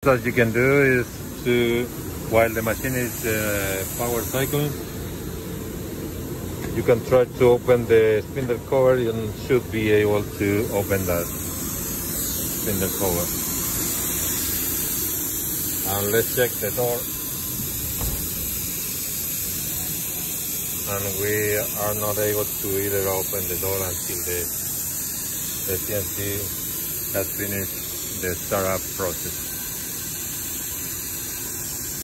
What you can do is to, while the machine is power cycling, you can try to open the spindle cover and should be able to open that spindle cover. And let's check the door. And we are not able to either open the door until the CNC has finished the startup process.